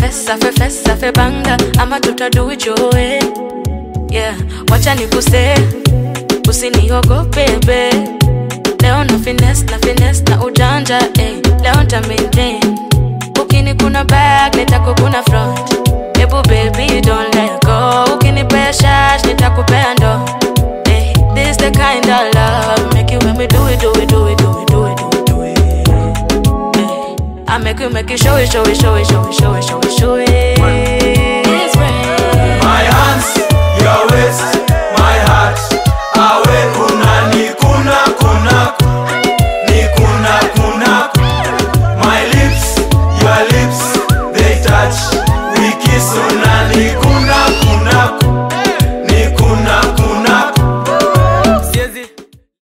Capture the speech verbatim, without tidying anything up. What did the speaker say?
flex, safe flex, safe banga. Ama tuta do it your way. Yeah, wacha nikuse, usiniogope baby. Leo na finesse, na finesse, na ujanja, eh. Leo nta maintain. Ukini kuna back, nitako kuna front. Ebu baby, don't let go. Ukini paya shash, nitako paya ndo. Eh, this the kind of love make you when me do it, do it, do it, do it, do it, do it, do it. Eh, I make you, make you show it, show it, show it, show it, show it, show it.